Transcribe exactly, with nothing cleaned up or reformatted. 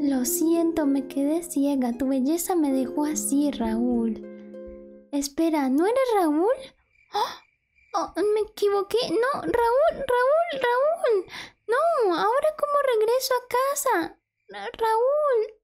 Lo siento, me quedé ciega. Tu belleza me dejó así, Raúl. Espera, ¿no eres Raúl? ¡Oh! Oh, me equivoqué. No, Raúl, Raúl, Raúl. No, ¿ahora cómo regreso a casa? Raúl.